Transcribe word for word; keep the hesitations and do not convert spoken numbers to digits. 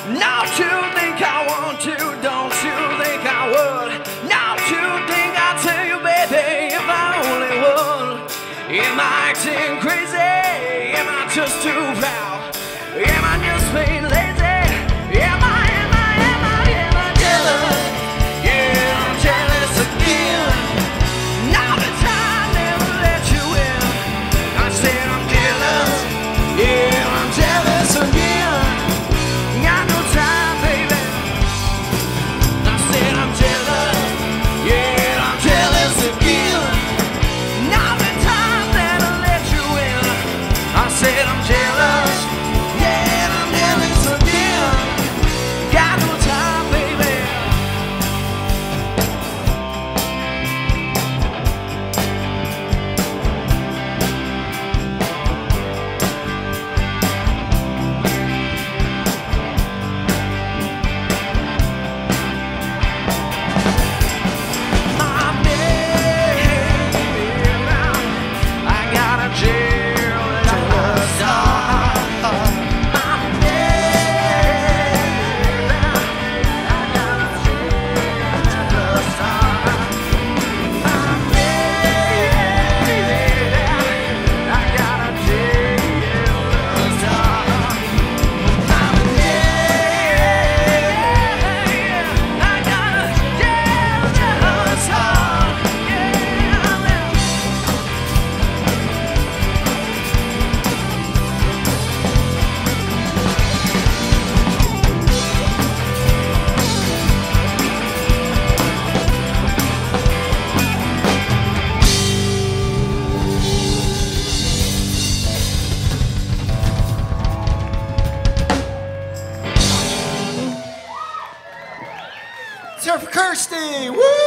Not to think I want to, don't you think I would? Not to think I'd tell you, baby, if I only would. Am I acting crazy? Am I just too proud? Am I just plain lazy? Am I, am I, am I, am I jealous? Yeah, I'm jealous again. Now the time never let you in. I said I'm jealous. Yeah, I'm jealous again. Got no time, baby. I said I'm jealous. Yeah, I'm jealous again. Now the time that I let you in. I said I'm jealous. Yeah, I'm jealous again. Got no time, baby. My baby, now I got a jealous heart. My baby, now I got a jealous heart. My baby, I got a jealous heart. My baby, I got a jealous heart. Yeah. It's here for Kirsty. Woo!